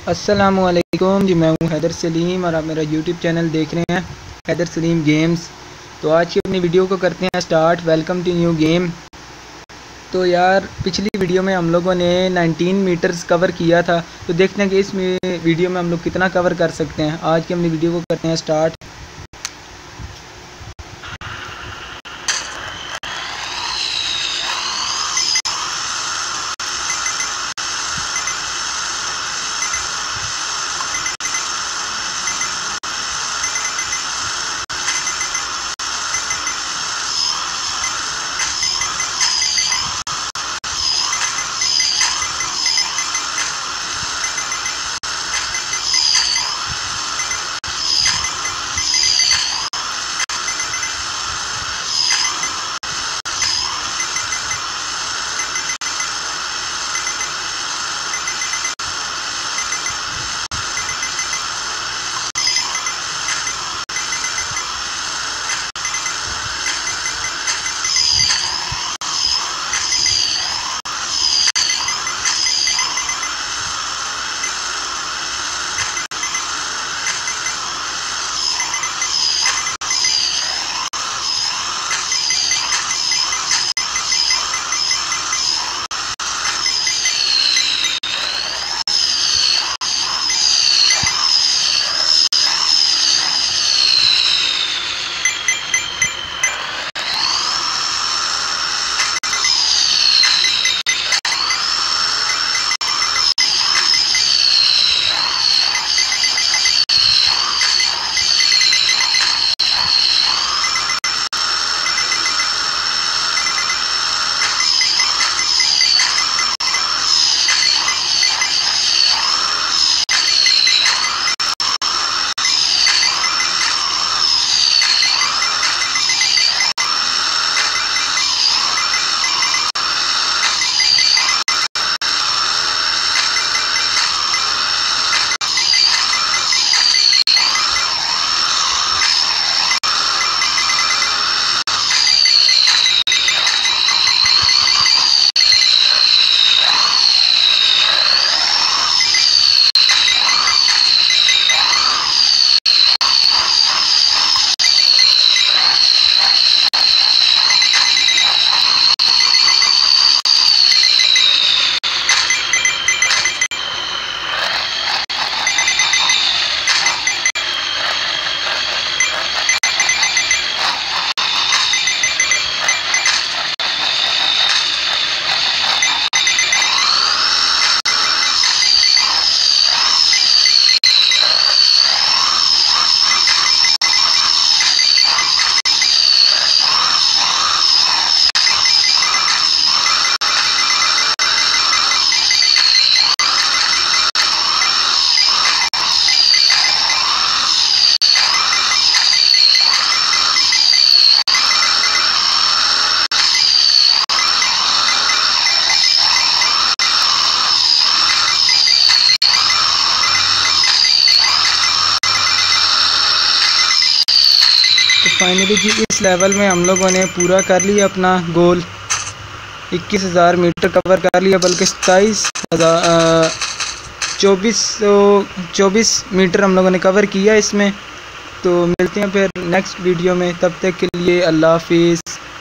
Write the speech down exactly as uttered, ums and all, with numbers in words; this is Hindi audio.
अस्सलामुअलैकुम जी, मैं हूँ हैदर सलीम और आप मेरा यूट्यूब चैनल देख रहे हैं हैदर सलीम गेम्स। तो आज की अपनी वीडियो को करते हैं start. Welcome to new game. तो यार पिछली वीडियो में हम लोगों ने उन्नीस मीटर्स कवर किया था, तो देखते हैं कि इस वीडियो में हम लोग कितना कवर कर सकते हैं। आज की अपनी वीडियो को करते हैं स्टार्ट। तो फाइनली जी इस लेवल में हम लोगों ने पूरा कर लिया अपना गोल। इक्कीस हज़ार मीटर कवर कर लिया, बल्कि सताईस हज़ार चौबीस सौ चौबीस मीटर हम लोगों ने कवर किया इसमें। तो मिलते हैं फिर नेक्स्ट वीडियो में, तब तक के लिए अल्लाह हाफिज़।